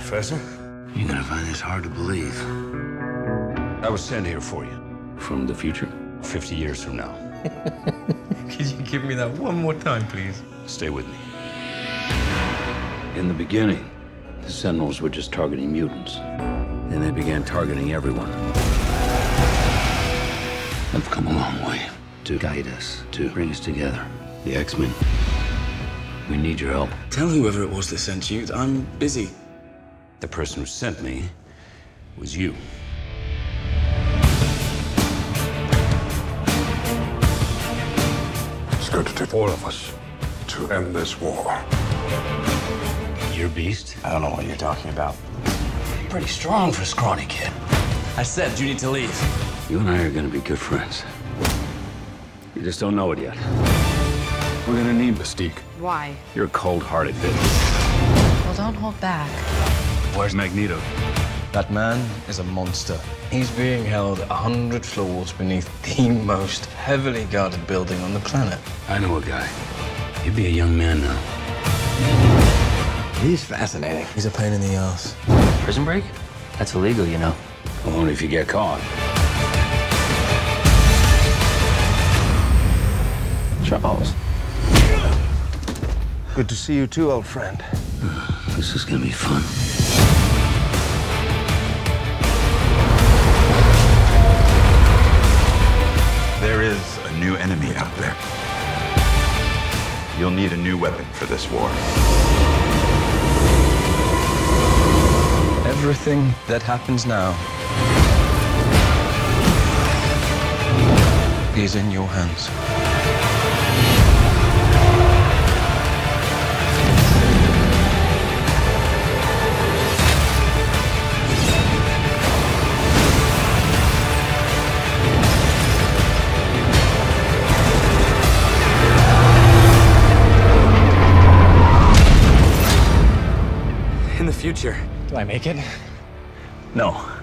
Professor? You're gonna find this hard to believe. I was sent here for you. From the future? 50 years from now. Could you give me that one more time, please? Stay with me. In the beginning, the Sentinels were just targeting mutants. Then they began targeting everyone. They've come a long way to guide us, to bring us together. The X-Men. We need your help. Tell whoever it was that sent you that I'm busy. The person who sent me was you. It's going to take all of us to end this war. You're Beast? I don't know what you're talking about. Pretty strong for a scrawny kid. I said you need to leave. You and I are gonna be good friends. You just don't know it yet. We're gonna need Mystique. Why? You're a cold-hearted bitch. Well, don't hold back. Where's Magneto? That man is a monster. He's being held 100 floors beneath the most heavily guarded building on the planet. I know a guy. He'd be a young man now. He's fascinating. He's a pain in the ass. Prison break? That's illegal, you know. Only if you get caught. Charles. Good to see you too, old friend. This is gonna be fun. There is a new enemy out there. You'll need a new weapon for this war. Everything that happens now is in your hands. In the future. Do I make it? No.